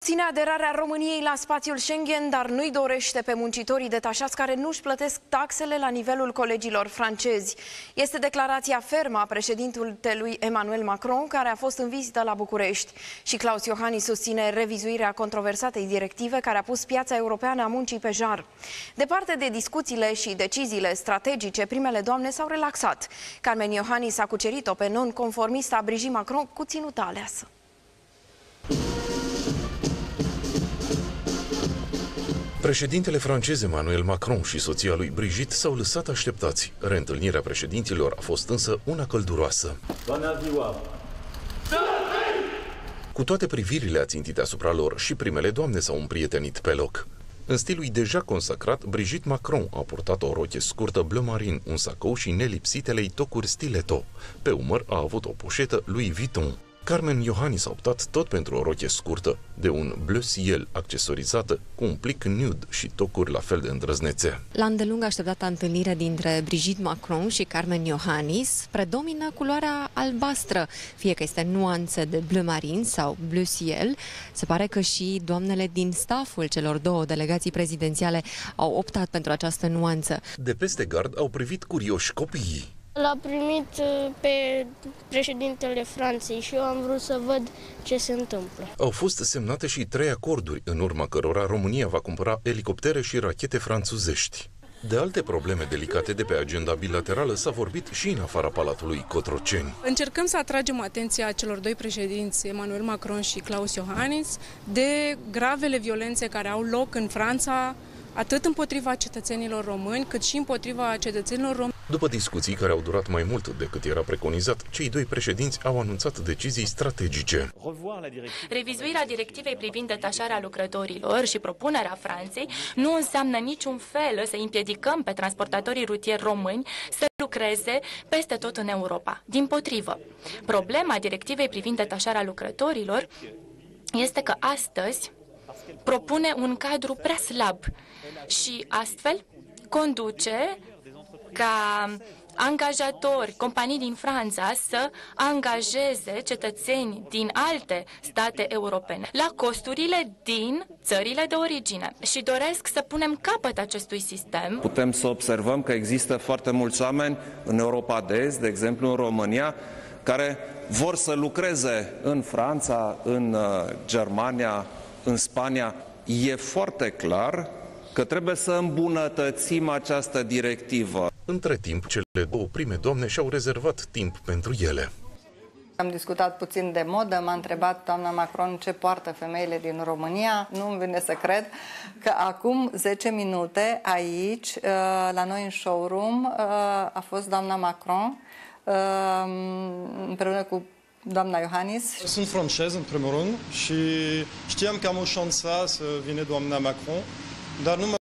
susține aderarea României la spațiul Schengen, dar nu-i dorește pe muncitorii detașați care nu-și plătesc taxele la nivelul colegilor francezi. Este declarația fermă a președintelui Emmanuel Macron, care a fost în vizită la București. Și Klaus Iohannis susține revizuirea controversatei directive care a pus piața europeană a muncii pe jar. Departe de discuțiile și deciziile strategice, primele doamne s-au relaxat. Carmen Iohannis a cucerit-o pe non-conformista Brigitte Macron cu ținuta aleasă. Președintele francez Emmanuel Macron și soția lui Brigitte s-au lăsat așteptați. Reîntâlnirea președinților a fost însă una călduroasă. Cu toate privirile ațintite asupra lor, și primele doamne s-au împrietenit pe loc. În stilul deja consacrat, Brigitte Macron a purtat o roche scurtă bleu marin, un sacou și nelipsitelei tocuri stiletto. Pe umăr a avut o poșetă Louis Vuitton. Carmen Iohannis a optat tot pentru o roche scurtă, de un bleu ciel accesorizată, cu un plic nude și tocuri la fel de îndrăznețe. La îndelung așteptată întâlnire dintre Brigitte Macron și Carmen Iohannis predomină culoarea albastră, fie că este nuanțe de bleu marin sau bleu ciel. Se pare că și doamnele din staful celor două delegații prezidențiale au optat pentru această nuanță. De peste gard au privit curioși copiii. L-a primit pe președintele Franței și eu am vrut să văd ce se întâmplă. Au fost semnate și 3 acorduri, în urma cărora România va cumpăra elicoptere și rachete franțuzești. De alte probleme delicate de pe agenda bilaterală s-a vorbit și în afara Palatului Cotroceni. Încercăm să atragem atenția celor doi președinți, Emmanuel Macron și Klaus Iohannis, de gravele violențe care au loc în Franța, atât împotriva cetățenilor români, cât și împotriva cetățenilor români. După discuții care au durat mai mult decât era preconizat, cei doi președinți au anunțat decizii strategice. Revizuirea directivei privind detașarea lucrătorilor și propunerea Franței nu înseamnă niciun fel să împiedicăm pe transportatorii rutieri români să lucreze peste tot în Europa. Dimpotrivă, problema directivei privind detașarea lucrătorilor este că astăzi propune un cadru prea slab și astfel conduce ca angajatori, companii din Franța să angajeze cetățeni din alte state europene la costurile din țările de origine. Și doresc să punem capăt acestui sistem. Putem să observăm că există foarte mulți oameni în Europa de Est, de exemplu în România, care vor să lucreze în Franța, în Germania, în Spania. E foarte clar că trebuie să îmbunătățim această directivă. Între timp, cele două prime doamne și-au rezervat timp pentru ele. Am discutat puțin de modă, m-a întrebat doamna Macron ce poartă femeile din România. Nu-mi vine să cred că acum 10 minute aici, la noi în showroom, a fost doamna Macron împreună cu doamna Iohannis. Sunt francez, în primul rând, și știam că am o șansă să vină doamna Macron, dar nu